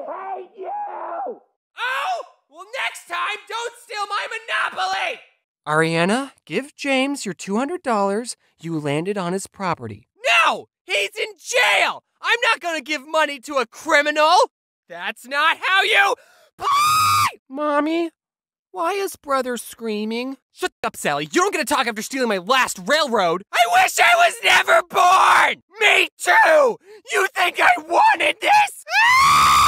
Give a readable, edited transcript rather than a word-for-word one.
hate you! Oh! Well, next time, don't steal my Monopoly! Ariana, give James your $200 you landed on his property. No! He's in jail! I'm not gonna give money to a criminal! That's not how you play! Mommy, why is brother screaming? Shut up, Sally. You don't get to talk after stealing my last railroad. I wish I was never born! Me too! You think I wanted this?